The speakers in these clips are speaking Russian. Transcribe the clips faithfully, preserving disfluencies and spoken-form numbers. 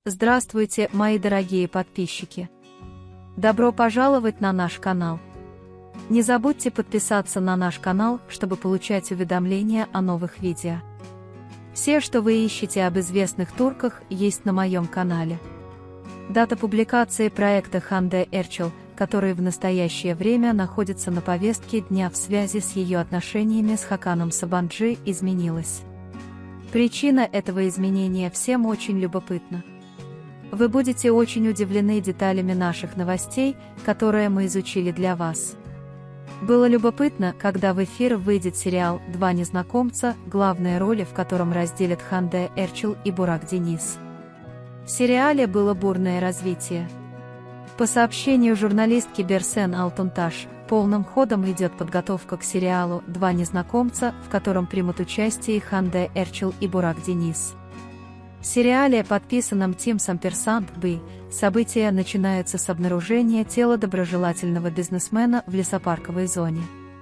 Здравствуйте, мои дорогие подписчики! Добро пожаловать на наш канал! Не забудьте подписаться на наш канал, чтобы получать уведомления о новых видео. Все, что вы ищете об известных турках, есть на моем канале. Дата публикации проекта Ханде Эрчел, который в настоящее время находится на повестке дня в связи с ее отношениями с Хаканом Сабанджи, изменилась. Причина этого изменения всем очень любопытна. Вы будете очень удивлены деталями наших новостей, которые мы изучили для вас. Было любопытно, когда в эфир выйдет сериал «Два незнакомца», главные роли в котором разделят Ханде Эрчел и Бурак Денис. В сериале было бурное развитие. По сообщению журналистки Берсен Алтунташ, полным ходом идет подготовка к сериалу «Два незнакомца», в котором примут участие Ханде Эрчел и Бурак Денис. В сериале, подписанном Тим Самперсант Би, события начинаются с обнаружения тела доброжелательного бизнесмена в лесопарковой зоне.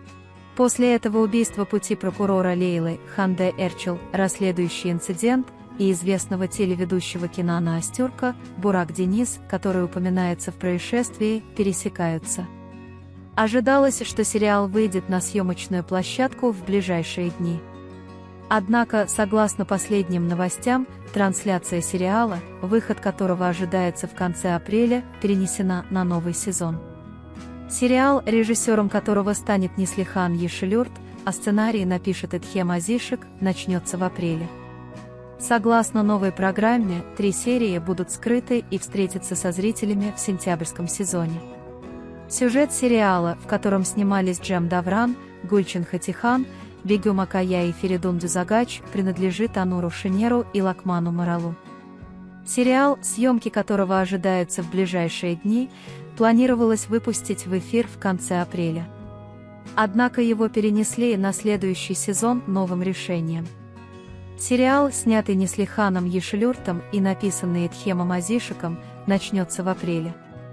После этого убийства пути прокурора Лейлы Ханде Эрчел, расследующий инцидент, и известного телеведущего Кенана Астюрка Бурак Денис, который упоминается в происшествии, пересекаются. Ожидалось, что сериал выйдет на съемочную площадку в ближайшие дни. Однако, согласно последним новостям, трансляция сериала, выход которого ожидается в конце апреля, перенесена на новый сезон. Сериал, режиссером которого станет Неслихан Ешелюрт, а сценарий напишет Эдхем Азишек, начнется в апреле. Согласно новой программе, три серии будут скрыты и встретятся со зрителями в сентябрьском сезоне. Сюжет сериала, в котором снимались Джем Давран, Гульчин Хатихан, Бигюм Акая и Феридун Дюзагач, принадлежит Ануру Шинеру и Лакману Маралу. Сериал, съемки которого ожидаются в ближайшие дни, планировалось выпустить в эфир в конце апреля. Однако его перенесли на следующий сезон новым решением. Сериал, снятый Неслиханом Ешелюртом и написанный Эдхемом Азишеком, начнется в апреле.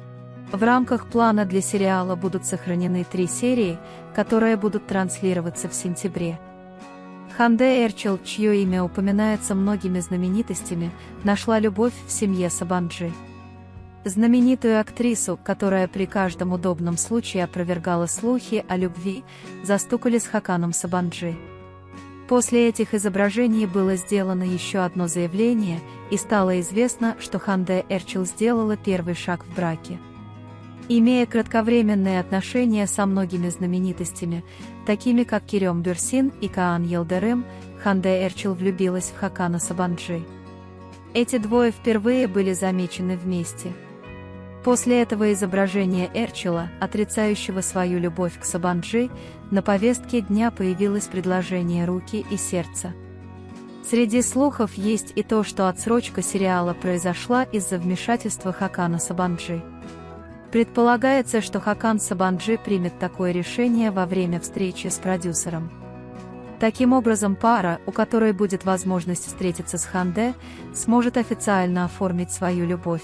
В рамках плана для сериала будут сохранены три серии, которые будут транслироваться в сентябре. Ханде Эрчел, чье имя упоминается многими знаменитостями, нашла любовь в семье Сабанджи. Знаменитую актрису, которая при каждом удобном случае опровергала слухи о любви, застукали с Хаканом Сабанджи. После этих изображений было сделано еще одно заявление, и стало известно, что Ханде Эрчел сделала первый шаг в браке. Имея кратковременные отношения со многими знаменитостями, такими как Керем Бюрсин и Каан Йылдырым, Ханде Эрчел влюбилась в Хакана Сабанджи. Эти двое впервые были замечены вместе. После этого изображения Эрчела, отрицающего свою любовь к Сабанджи, на повестке дня появилось предложение руки и сердца. Среди слухов есть и то, что отсрочка сериала произошла из-за вмешательства Хакана Сабанджи. Предполагается, что Хакан Сабанджи примет такое решение во время встречи с продюсером. Таким образом, пара, у которой будет возможность встретиться с Ханде, сможет официально оформить свою любовь.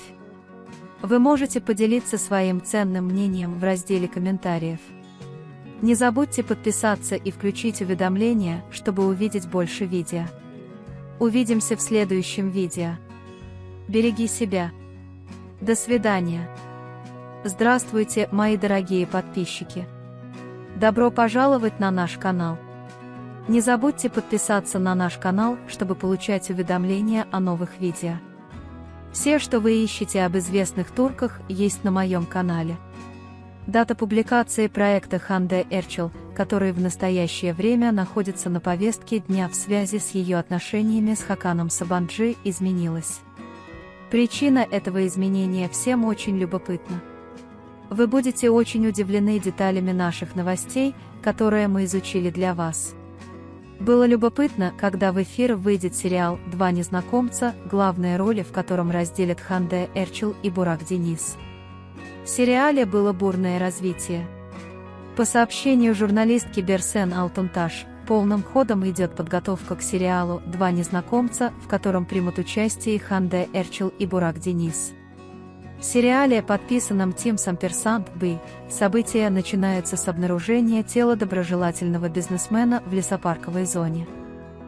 Вы можете поделиться своим ценным мнением в разделе комментариев. Не забудьте подписаться и включить уведомления, чтобы увидеть больше видео. Увидимся в следующем видео. Береги себя. До свидания. Здравствуйте, мои дорогие подписчики! Добро пожаловать на наш канал! Не забудьте подписаться на наш канал, чтобы получать уведомления о новых видео. Все, что вы ищете об известных турках, есть на моем канале. Дата публикации проекта Ханде Эрчел, который в настоящее время находится на повестке дня в связи с ее отношениями с Хаканом Сабанджи, изменилась. Причина этого изменения всем очень любопытна. Вы будете очень удивлены деталями наших новостей, которые мы изучили для вас. Было любопытно, когда в эфир выйдет сериал «Два незнакомца», главные роли в котором разделят Ханде Эрчел и Бурак Денис. В сериале было бурное развитие. По сообщению журналистки Берсен Алтунташ, полным ходом идет подготовка к сериалу «Два незнакомца», в котором примут участие Ханде Эрчел и Бурак Денис. В сериале, подписанном Тим Самперсант Би, события начинаются с обнаружения тела доброжелательного бизнесмена в лесопарковой зоне.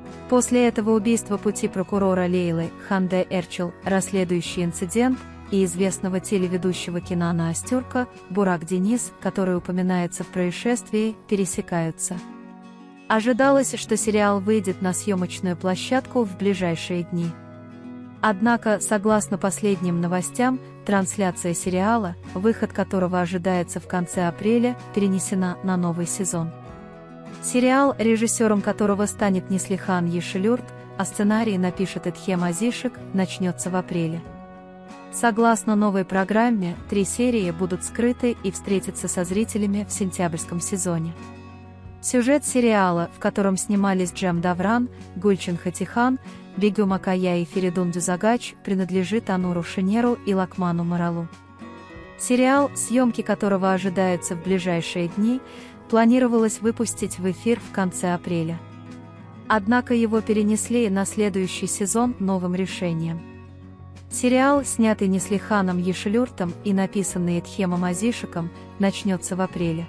После этого убийства пути прокурора Лейлы Ханде Эрчел, расследующий инцидент, и известного телеведущего Кенана Астюрка Бурак Денис, который упоминается в происшествии, пересекаются. Ожидалось, что сериал выйдет на съемочную площадку в ближайшие дни. Однако, согласно последним новостям, трансляция сериала, выход которого ожидается в конце апреля, перенесена на новый сезон. Сериал, режиссером которого станет Неслихан Ешелюрт, а сценарий напишет Эдхем Азишек, начнется в апреле. Согласно новой программе, три серии будут скрыты и встретятся со зрителями в сентябрьском сезоне. Сюжет сериала, в котором снимались Джем Давран, Гульчин Хатихан, Бигюм Акая и Феридун Дюзагач, принадлежит Ануру Шинеру и Лакману Маралу. Сериал, съемки которого ожидаются в ближайшие дни, планировалось выпустить в эфир в конце апреля. Однако его перенесли на следующий сезон новым решением. Сериал, снятый Неслиханом Ешелюртом и написанный Эдхемом Азишеком, начнется в апреле.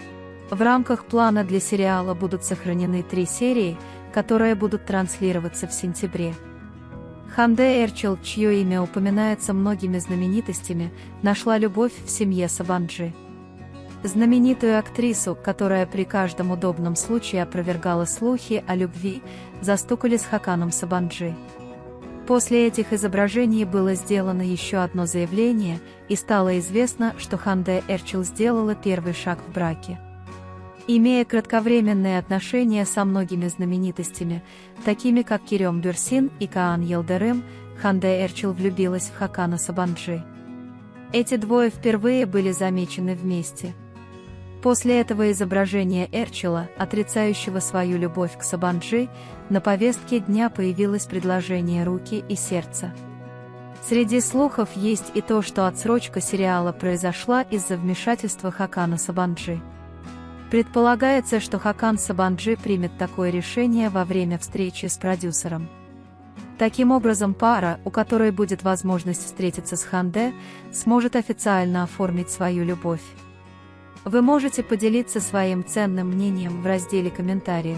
В рамках плана для сериала будут сохранены три серии, которые будут транслироваться в сентябре. Ханде Эрчел, чье имя упоминается многими знаменитостями, нашла любовь в семье Сабанджи. Знаменитую актрису, которая при каждом удобном случае опровергала слухи о любви, застукали с Хаканом Сабанджи. После этих изображений было сделано еще одно заявление, и стало известно, что Ханде Эрчел сделала первый шаг в браке. Имея кратковременные отношения со многими знаменитостями, такими как Керем Бюрсин и Каан Йылдырым, Ханде Эрчел влюбилась в Хакана Сабанджи. Эти двое впервые были замечены вместе. После этого изображения Эрчела, отрицающего свою любовь к Сабанджи, на повестке дня появилось предложение руки и сердца. Среди слухов есть и то, что отсрочка сериала произошла из-за вмешательства Хакана Сабанджи. Предполагается, что Хакан Сабанджи примет такое решение во время встречи с продюсером. Таким образом, пара, у которой будет возможность встретиться с Ханде, сможет официально оформить свою любовь. Вы можете поделиться своим ценным мнением в разделе комментариев.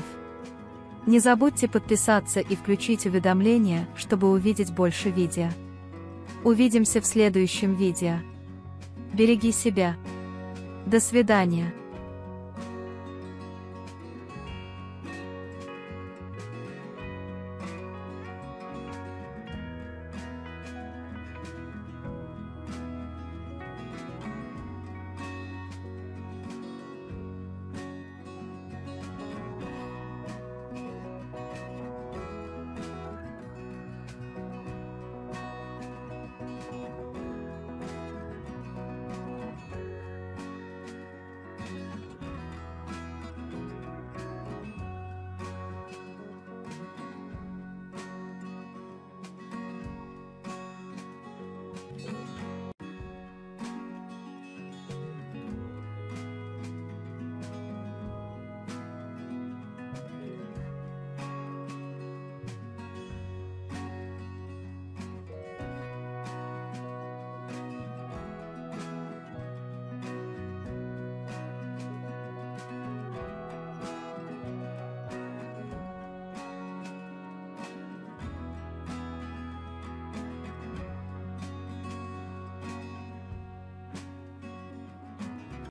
Не забудьте подписаться и включить уведомления, чтобы увидеть больше видео. Увидимся в следующем видео. Береги себя. До свидания.